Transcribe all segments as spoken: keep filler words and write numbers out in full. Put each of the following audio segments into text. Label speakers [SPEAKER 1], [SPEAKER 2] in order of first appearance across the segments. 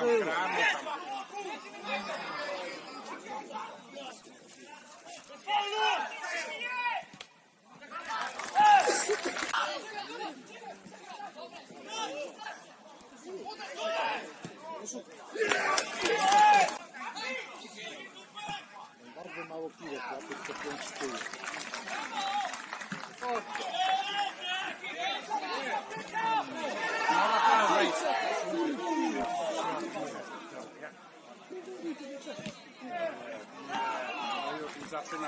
[SPEAKER 1] gramy tam.
[SPEAKER 2] Bardzo mało piłek, ja tylko pięć z tyłu.
[SPEAKER 1] Zaczyna.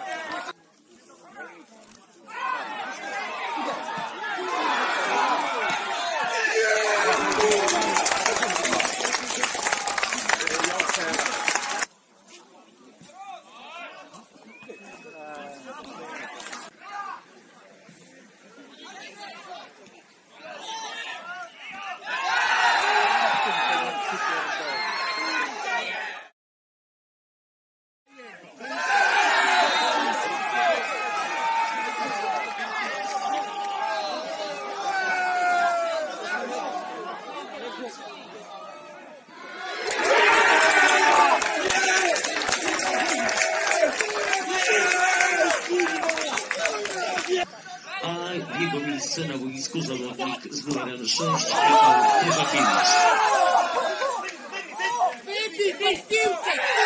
[SPEAKER 3] A jego miejsce na boisku zawodnik z numerem sześć, Michał Krywakiewicz.
[SPEAKER 4] Wypij, wypij piłkę!